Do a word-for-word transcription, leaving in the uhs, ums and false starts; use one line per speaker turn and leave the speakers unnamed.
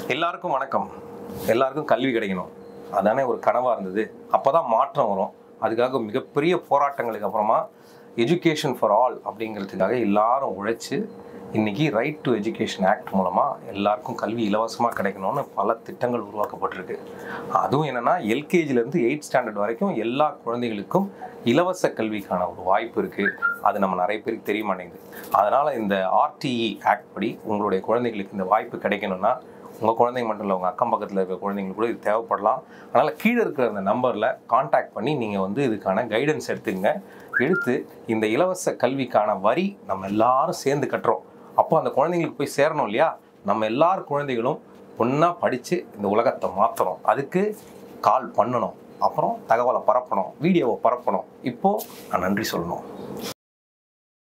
எல்லாருக்கும் வணக்கம். எல்லாருக்கும் கல்வி கிடைக்கணும், அதானே ஒரு கனவாக இருந்தது. அப்போ தான் மாற்றம் வரும். அதுக்காக மிகப்பெரிய போராட்டங்களுக்கு அப்புறமா எஜுகேஷன் ஃபார் ஆல் அப்படிங்கிறதுக்காக எல்லாரும் உழைச்சி இன்றைக்கி ரைட் டு எஜுகேஷன் ஆக்ட் மூலமாக எல்லாருக்கும் கல்வி இலவசமாக கிடைக்கணும்னு பல திட்டங்கள் உருவாக்கப்பட்டிருக்கு. அதுவும் என்னென்னா எல்கேஜிலேருந்து எயிட் ஸ்டாண்டர்ட் வரைக்கும் எல்லா குழந்தைகளுக்கும் இலவச கல்விக்கான ஒரு வாய்ப்பு இருக்குது. அது நம்ம நிறைய பேருக்கு தெரிய மாட்டேங்குது. அதனால் இந்த ஆர்டிஇ ஆக்ட் படி உங்களுடைய குழந்தைகளுக்கு இந்த வாய்ப்பு கிடைக்கணும்னா உங்கள் குழந்தைங்க மட்டும் இல்லை, உங்கள் அக்கம் பக்கத்தில் இருக்கிற குழந்தைங்களுக்கு கூட இது தேவைப்படலாம். அதனால் கீழே இருக்கிற அந்த நம்பரில் கான்டாக்ட் பண்ணி நீங்கள் வந்து இதுக்கான கைடன்ஸ் எடுத்துங்க. எடுத்து இந்த இலவச கல்விக்கான வரி நம்ம எல்லாரும் சேர்ந்து கட்டுறோம். அப்போ அந்த குழந்தைங்களுக்கு போய் சேரணும் இல்லையா? நம்ம எல்லார் குழந்தைகளும் ஒன்றா படித்து இந்த உலகத்தை மாற்றணும். அதுக்கு கால் பண்ணணும், அப்புறம் தகவலை பரப்பணும், வீடியோவை பரப்பணும். இப்போது நான் நன்றி சொல்லணும்.